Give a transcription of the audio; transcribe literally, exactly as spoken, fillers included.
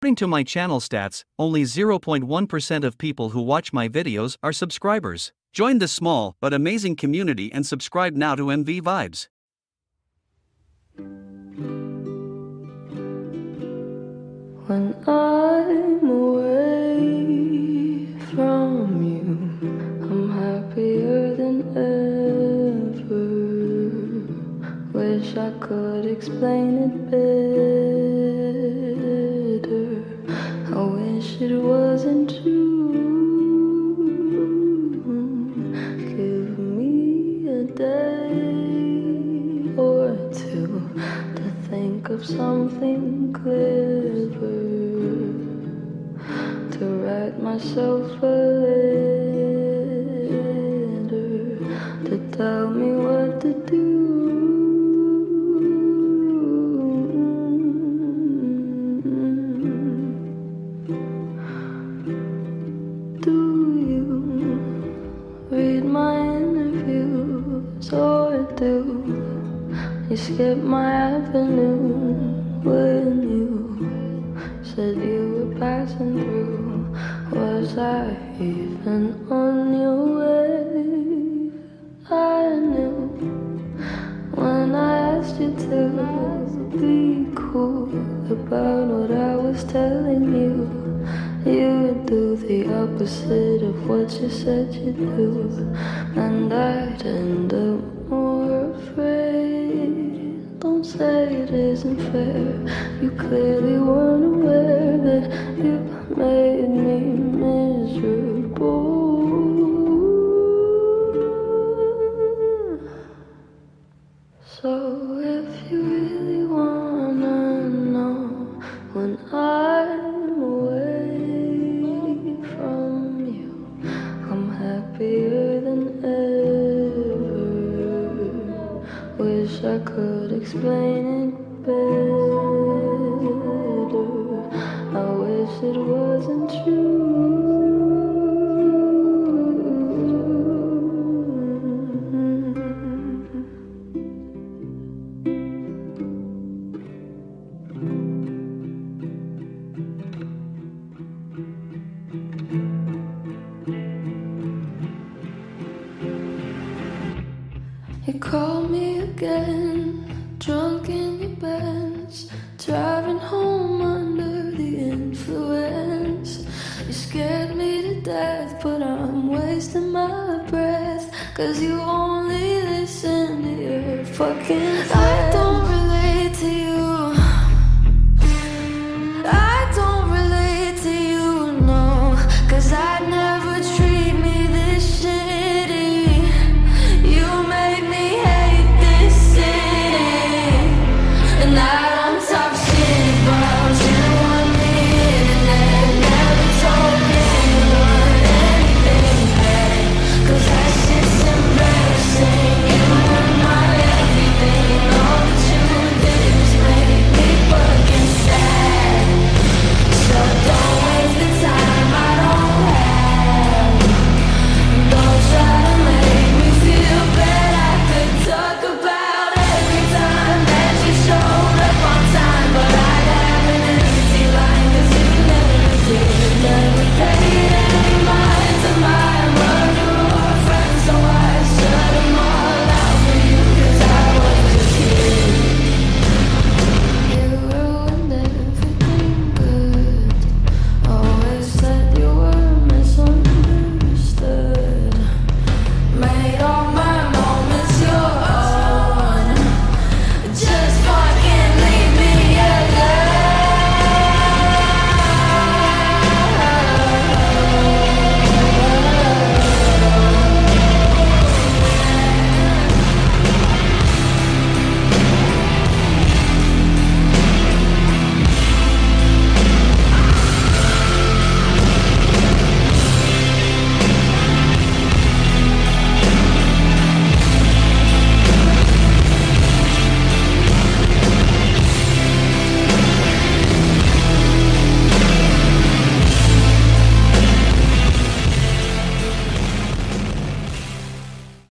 According to my channel stats, only zero point one percent of people who watch my videos are subscribers. Join the small but amazing community and subscribe now to M V Vibes. When I'm away from you, I'm happier than ever. Wish I could explain it better. I wish it wasn't true. Give me a day or two to think of something clever, to write myself a letter, to tell me what to do. Do you read my interviews, or do you skip my avenue when you said you were passing through? Was I even on your wave? I knew when I asked you to be cool about what I was telling you. You would do the opposite of what you said you'd do, and I'd end up more afraid. Don't say it isn't fair. You clearly weren't aware that you made me miserable. So if you really wanna know when I'm away from you, I'm happier than ever. Wish I could explain it better. I wish it wasn't true. You call me again, drunk in your Benz, driving home under the influence. You scared me to death, but I'm wasting my breath, 'cause you only listen to your fucking friends. I don't